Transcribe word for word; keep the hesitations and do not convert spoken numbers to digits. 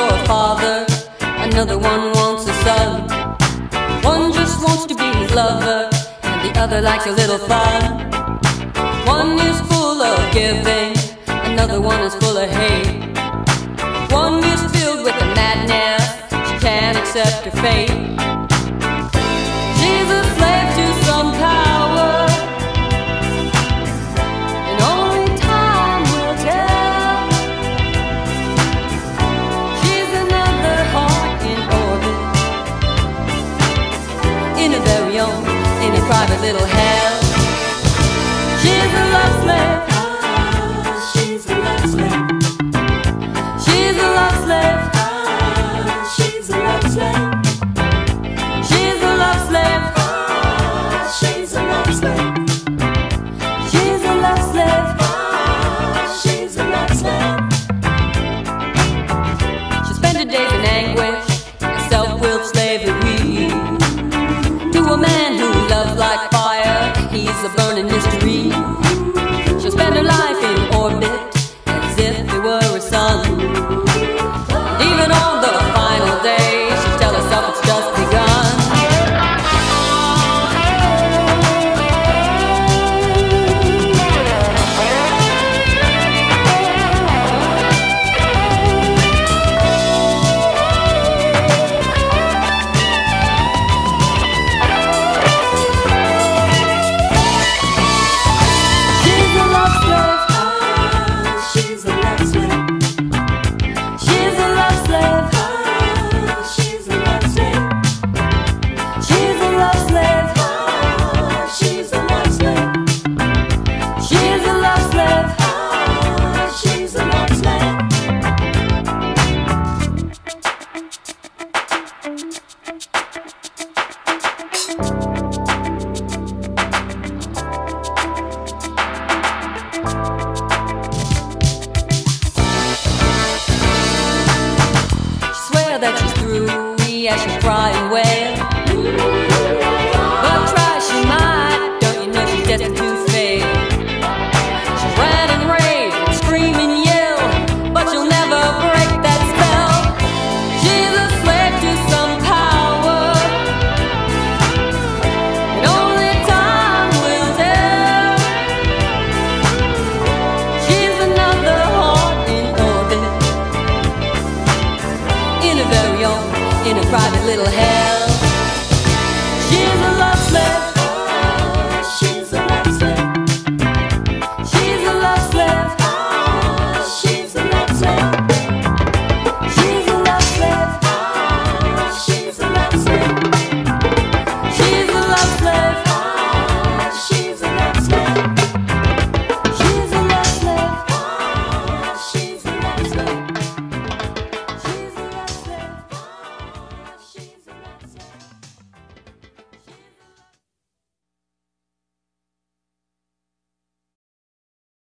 for a father, another one wants a son. One just wants to be his lover, and the other likes a little fun. One is full of giving, another one is full of hate. One is filled with a madness, she can't accept her fate. She's a slave to some power, and only time will tell. She's another heart in orbit, in a very own, in a private little hell. She's a love slave. Ah, she's a love slave. She's a love slave. Ah, she's a love slave. She's a love slave. Ah, she's a love slave. She's a love slave. Ah, she's a love slave. She'll spend her days in anguish, a self-willed slavery, to a man who loves like fire. He's a burning mystery. She'll spend her life in orbit, as if it were a sun. And even on the final day, she'll tell herself it's just begun. She's a love slave. Ah, she's a love slave. She's a love slave. Ah, she's a love slave. She's a love slave. Ah, she's a love slave. She's a love slave. Ah, she's a love slave. Swear that she's through, yeah, she'll cry and wail. But try she might, don't you know she's destined to fail. She'll rant and rave, scream and yell, but she'll never break that spell. She's a slave to some power, and only time will tell. She's another heart in orbit, in a very own, in a private little hell.